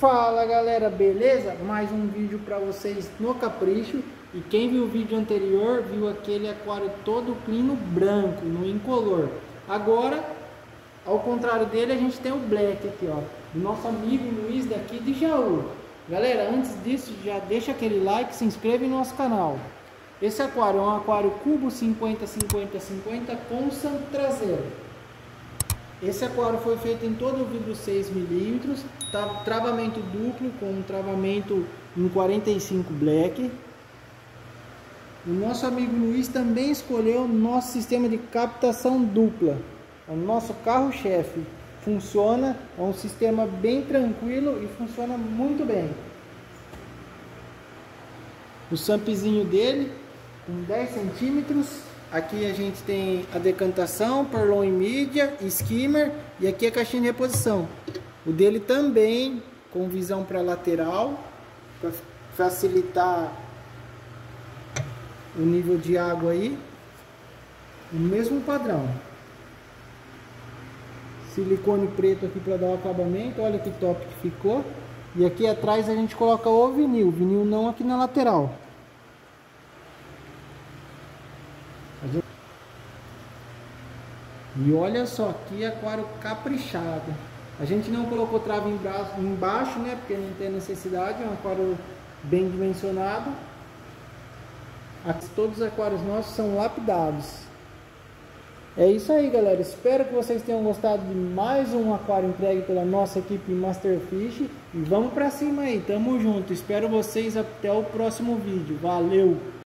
Fala galera, beleza? Mais um vídeo para vocês no Capricho. E quem viu o vídeo anterior viu aquele aquário todo clino branco, no incolor. Agora, ao contrário dele, a gente tem o black aqui, ó, do nosso amigo Luiz daqui de Jaú. Galera, antes disso, já deixa aquele like, se inscreve no nosso canal. Esse aquário é um aquário cubo 50-50-50 com santo traseiro. Esse aquário foi feito em todo o vidro 6 mm, travamento duplo com um travamento em 45 black. O nosso amigo Luiz também escolheu o nosso sistema de captação dupla, o nosso carro-chefe. Funciona, é um sistema bem tranquilo e funciona muito bem. O sampzinho dele com 10 centímetros. Aqui a gente tem a decantação, purlon e mídia, skimmer e aqui a caixinha de reposição. O dele também com visão para lateral, para facilitar o nível de água aí. O mesmo padrão. Silicone preto aqui para dar o acabamento, olha que top que ficou. E aqui atrás a gente coloca o vinil não aqui na lateral. E olha só, que aquário caprichado. A gente não colocou trava embaixo, né? Porque não tem necessidade, é um aquário bem dimensionado. Aqui, todos os aquários nossos são lapidados. É isso aí, galera. Espero que vocês tenham gostado de mais um aquário entregue pela nossa equipe Masterfish. E vamos pra cima aí, tamo junto. Espero vocês até o próximo vídeo. Valeu!